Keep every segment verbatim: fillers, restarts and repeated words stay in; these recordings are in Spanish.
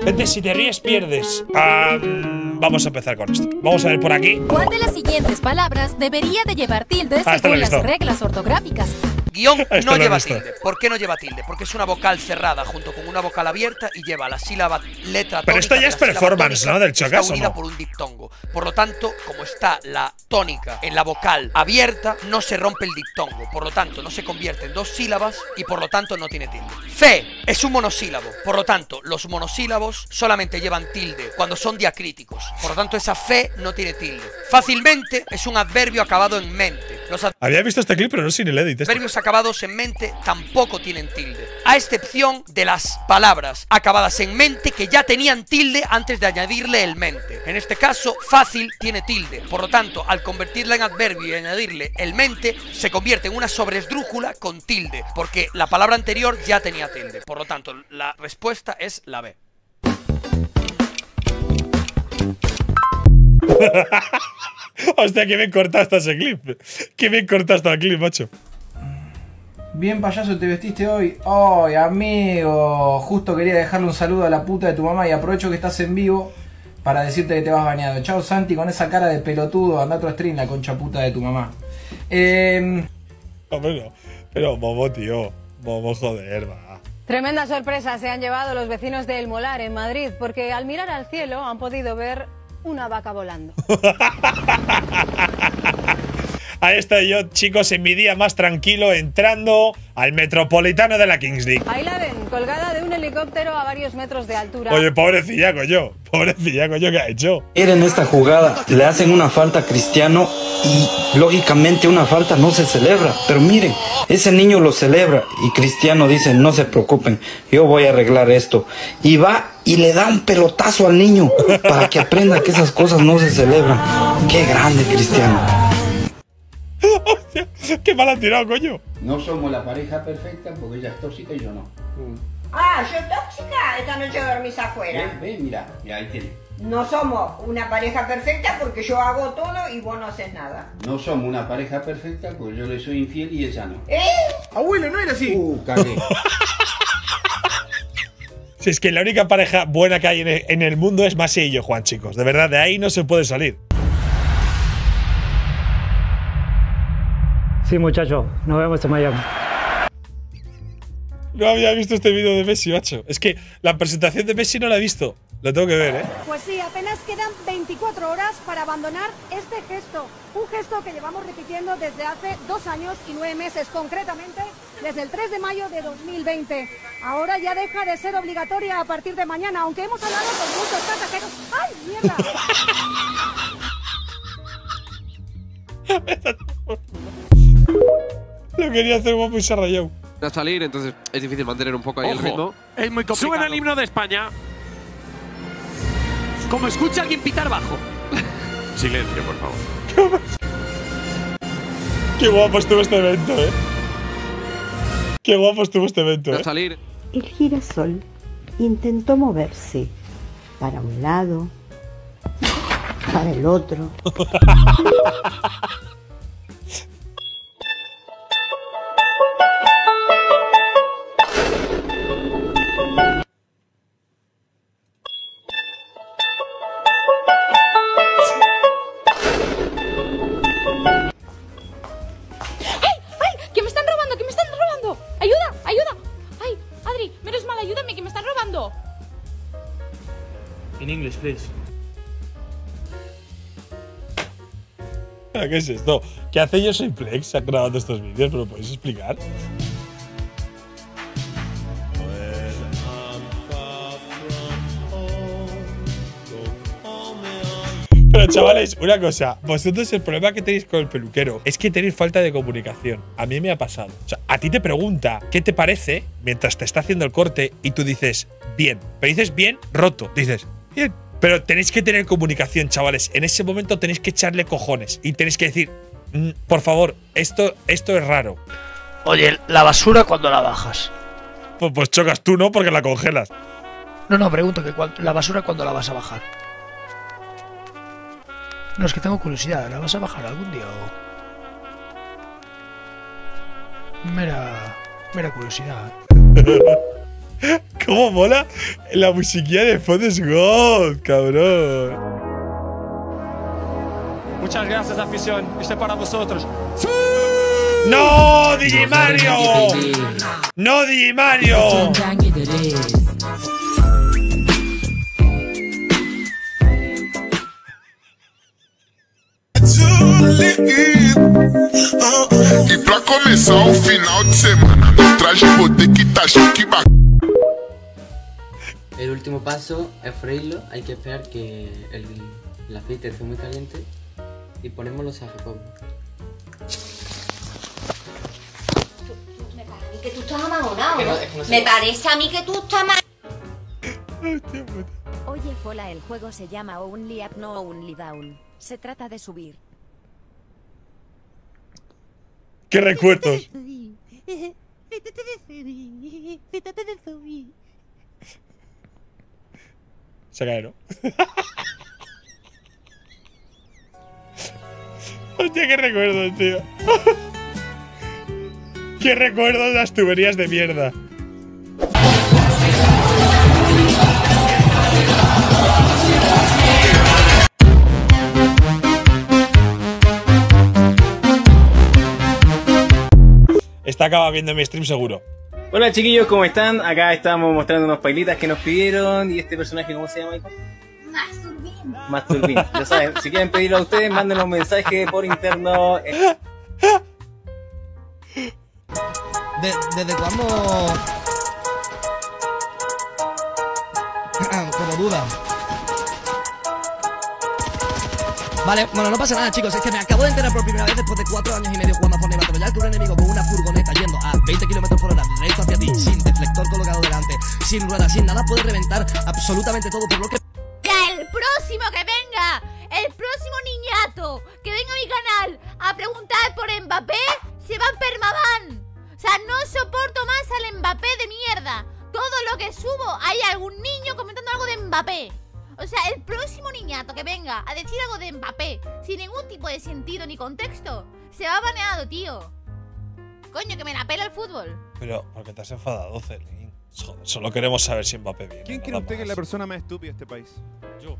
Gente, si te ríes, pierdes. Um, vamos a empezar con esto. Vamos a ver por aquí. ¿Cuál de las siguientes palabras debería de llevar tilde Ah, según las reglas ortográficas? Guión Esto no lo he lleva visto. tilde. ¿Por qué no lleva tilde? Porque es una vocal cerrada junto con una vocal abierta y lleva la sílaba letra tónica. Pero esto ya de es la sílaba performance, tónica, ¿no? Del está Chocas, ¿o unida no? por un diptongo. Por lo tanto, como está la tónica en la vocal abierta, no se rompe el diptongo. Por lo tanto, no se convierte en dos sílabas y por lo tanto no tiene tilde. Fe es un monosílabo. Por lo tanto, los monosílabos solamente llevan tilde cuando son diacríticos. Por lo tanto, esa fe no tiene tilde. Fácilmente es un adverbio acabado en mente. Los Había visto este clip, pero no sin el edit. Este. adverbios acabados en mente tampoco tienen tilde, a excepción de las palabras acabadas en mente que ya tenían tilde antes de añadirle el mente. En este caso, fácil tiene tilde. Por lo tanto, al convertirla en adverbio y añadirle el mente, se convierte en una sobresdrújula con tilde, porque la palabra anterior ya tenía tilde. Por lo tanto, la respuesta es la B. Hostia, que bien cortaste ese clip. Que bien cortaste el clip, macho. Bien payaso te vestiste hoy. Ay, amigo. Justo quería dejarle un saludo a la puta de tu mamá y aprovecho que estás en vivo para decirte que te vas bañado. Chao Santi, con esa cara de pelotudo, anda a tu stream, la concha puta de tu mamá. Eh... No, pero, pero Momo, tío. Momo, joder, va. Tremenda sorpresa se han llevado los vecinos de El Molar, en Madrid, porque al mirar al cielo han podido ver una vaca volando. Ahí estoy yo, chicos, en mi día más tranquilo, entrando al Metropolitano de la Kings League. Ahí la ven, colgada de un helicóptero a varios metros de altura. Oye, pobrecilla, coño. Pobrecilla, coño, ¿qué ha hecho? En esta jugada le hacen una falta a Cristiano y lógicamente una falta no se celebra. Pero miren, ese niño lo celebra y Cristiano dice, no se preocupen, yo voy a arreglar esto. Y va y le da un pelotazo al niño para que aprenda que esas cosas no se celebran. ¡Qué grande, Cristiano! Hostia, qué mal ha tirado, coño. No somos la pareja perfecta porque ella es tóxica y yo no. Ah, ¿yo tóxica? Esta noche dormís afuera. Ve, ve, mira, mira, ahí tiene. No somos una pareja perfecta porque yo hago todo y vos no haces nada. No somos una pareja perfecta porque yo le soy infiel y ella no. ¿Eh? Abuelo, no era así. Uh, cagué. Si es que la única pareja buena que hay en el, en el mundo es Masi y yo, Juan, chicos. De verdad, de ahí no se puede salir. Sí, muchacho, nos vemos en Miami. No había visto este vídeo de Messi, macho. Es que la presentación de Messi no la he visto. Lo tengo que ver, ¿eh? Pues sí, apenas quedan veinticuatro horas para abandonar este gesto. Un gesto que llevamos repitiendo desde hace dos años y nueve meses, concretamente desde el tres de mayo de dos mil veinte. Ahora ya deja de ser obligatoria a partir de mañana, aunque hemos hablado con muchos pasajeros. ¡Ay, mierda! Lo quería hacer guapo y se ha rayado. A salir, entonces es difícil mantener un poco ahí Ojo, el ritmo. Es muy complicado. Suena el himno de España. Como escucha alguien pitar bajo. Silencio, por favor. Qué guapo estuvo este evento, eh. Qué guapo estuvo este evento, eh. A salir. El girasol intentó moverse para un lado, para el otro. In English, please. ¿Qué es esto? ¿Qué hace Yo Soy Plex grabando estos vídeos? ¿Me lo podéis explicar? Pero chavales, una cosa. Vosotros el problema que tenéis con el peluquero es que tenéis falta de comunicación. A mí me ha pasado. O sea, a ti te pregunta qué te parece mientras te está haciendo el corte y tú dices bien. Pero dices bien roto. Dices bien. Pero tenéis que tener comunicación, chavales. En ese momento tenéis que echarle cojones y tenéis que decir, mm, por favor, esto, esto es raro. Oye, la basura cuando la bajas. Pues, pues chocas tú, ¿no? Porque la congelas. No, no, pregunto que cuando, la basura cuando la vas a bajar. No, es que tengo curiosidad. ¿La vas a bajar algún día o...? Mera... mera curiosidad. ¿Cómo mola la musiquilla de fondo? Es God, cabrón. Muchas gracias, afición. Esto es para vosotros. ¡Sí! ¡No, Digimario! ¡No, Digimario! E pra começar o final de semana, me traje poder que tá chique bacana. El último paso es freírlo, hay que esperar que el, el aceite esté muy caliente y ponemos los ajíes. Que tú estás amagonado, Es que ¿no? no- es que no sé. Me parece a mí que tú estás mal. Oye, Fola, el juego se llama Only Up No Only Down. Se trata de subir. ¡Qué recuerdos! Se cae, ¿no? Hostia, qué recuerdos, tío. Qué recuerdos las tuberías de mierda. Esta acaba viendo mi stream seguro. Hola chiquillos, ¿cómo están? Acá estamos mostrando unos pailitas que nos pidieron. ¿Y este personaje cómo se llama, hijo? Masturbín. Masturbín. Ya saben, si quieren pedirlo a ustedes, mándenos un mensaje por interno. Eh, De- ¿Desde cuándo? Como duda. Vale, bueno, no pasa nada, chicos. Es que me acabo de enterar por primera vez después de cuatro años y medio jugando a Fortnite Battle Royale que un enemigo con una furgoneta yendo a veinte kilómetros por hora recto hacia ti, sin deflector colocado delante, sin ruedas, sin nada, puede reventar absolutamente todo por lo que... Ya, el próximo que venga, el próximo niñato que venga a mi canal a preguntar por Mbappé, se va en permaban. O sea, no soporto más al Mbappé de mierda. Todo lo que subo, hay algún niño comentando algo de Mbappé. O sea, el próximo niñato que venga a decir algo de Mbappé sin ningún tipo de sentido ni contexto, se va baneado, tío. Coño, que me la pela el fútbol. Pero, ¿por qué te has enfadado, Celín? Joder, solo queremos saber si Mbappé viene. ¿Quién cree nada usted que es más. la persona más estúpida de este país? Yo.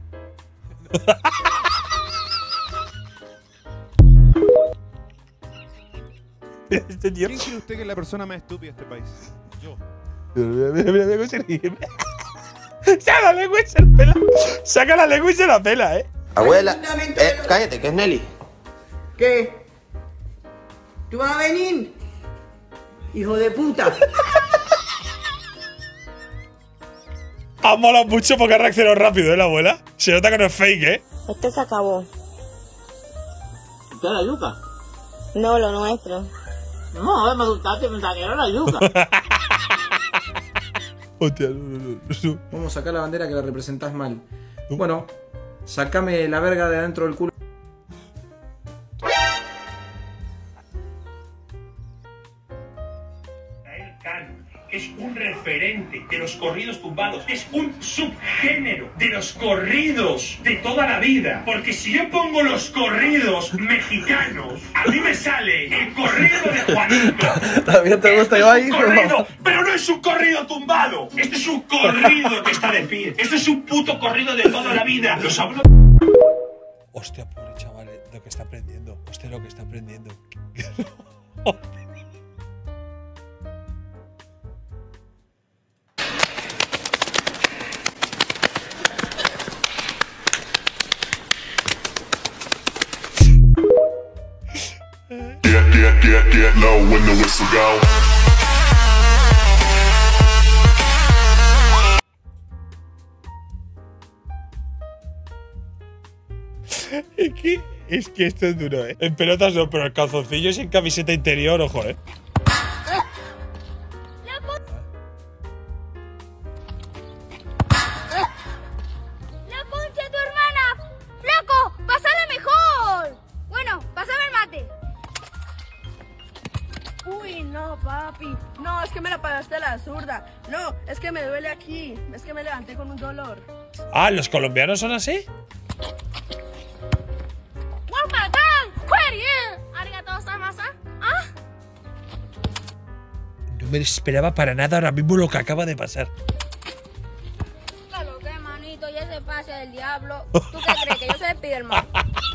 Este tío. ¿Quién cree usted que es la persona más estúpida de este país? Yo. Mira, mira, mira, mira cómo se ríe. Saca la lengua y se la pela. Saca la lengua y se la pela, eh. Abuela, eh, cállate, que es Nelly. ¿Qué? ¿Tú vas a venir? Hijo de puta. Ha molado mucho porque ha reaccionado rápido, ¿eh, la abuela? Se nota que no es fake, ¿eh? Este se acabó. ¿Qué la yuca? No, lo nuestro. No, a ver, me asustaste, pensaba que era la yuca. Hostia, no, no, no, no. Vamos a sacar la bandera que la representás mal. Bueno, sacame la verga de adentro del culo. Es un referente de los corridos tumbados, es un subgénero de los corridos de toda la vida, porque si yo pongo los corridos mexicanos, a mí me sale el corrido de Juanito. ¿También te gusta Esto es Ibai? un corrido, pero no es un corrido tumbado, este es un corrido que está de pie, esto es un puto corrido de toda la vida. Los hablo. Hostia, pobre chaval, eh, lo que está aprendiendo. Hostia, lo que está aprendiendo. Get, get, get, get low when the whistle go. Es que, es que esto es duro, ¿eh? En pelotas no, pero en calzoncillos y en camiseta interior, ojo, ¿eh? ¡La concha de tu hermana! ¡Flaco! ¡Pasala mejor! Bueno, pasame el mate. Uy, no, papi. No, es que me la pagaste a la zurda. No, es que me duele aquí. Es que me levanté con un dolor. Ah, ¿los colombianos son así? No me esperaba para nada ahora mismo lo que acaba de pasar. bonito y ese pase del diablo. ¿Tú qué crees? Que yo soy Spiderman.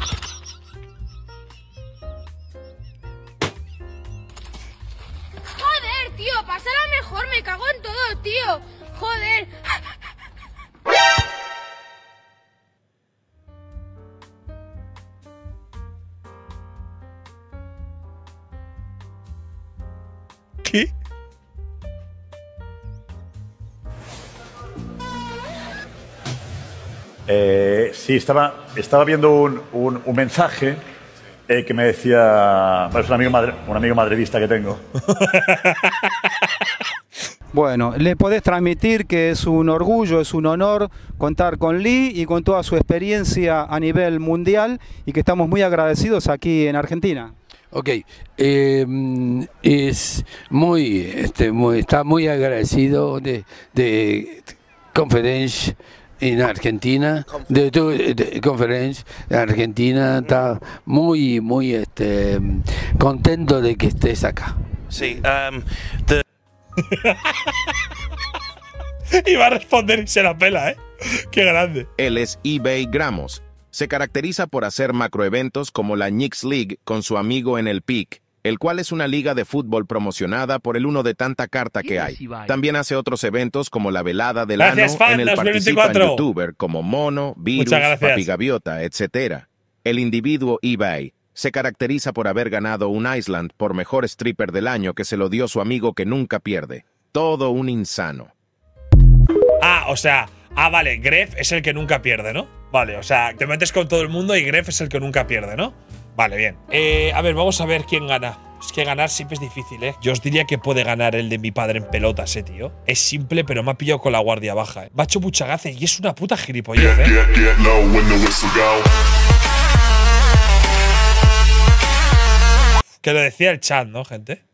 Joder, tío, pásala mejor, me cago en todo, tío. Joder. ¿Qué? Eh, sí, estaba, estaba viendo un, un, un mensaje eh, que me decía... Bueno, es un amigo, madre, un amigo madridista que tengo. Bueno, le podés transmitir que es un orgullo, es un honor contar con Lee y con toda su experiencia a nivel mundial y que estamos muy agradecidos aquí en Argentina. Ok, eh, es muy, este, muy, está muy agradecido de, de Conference en Argentina, de tu de Conference en Argentina, está muy, muy este, contento de que estés acá. Sí, um, the... Iba a responder y se la pela, ¿eh? Qué grande. Él es eBay Gramos. Se caracteriza por hacer macroeventos como la Knicks League con su amigo en el Peak, el cual es una liga de fútbol promocionada por el uno de tanta carta que hay. También hace otros eventos como la velada del Gracias, ano, fan, en el dos mil participan veinticuatro. youtubers como Mono, Virus, Muchas gracias. Papi Gaviota, etcétera. El individuo eBay se caracteriza por haber ganado un Island por mejor stripper del año que se lo dio su amigo que nunca pierde. Todo un insano. Ah, o sea, ah, vale, Gref es el que nunca pierde, ¿no? Vale, o sea, te metes con todo el mundo y Gref es el que nunca pierde, ¿no? Vale, bien. Eh, a ver, vamos a ver quién gana. Es que ganar siempre es difícil, ¿eh? Yo os diría que puede ganar el de mi padre en pelotas, ¿eh, tío? Es simple, pero me ha pillado con la guardia baja, ¿eh? Me ha hecho mucha gracia y es una puta gilipollez, ¿eh? Que lo decía el chat, ¿no, gente?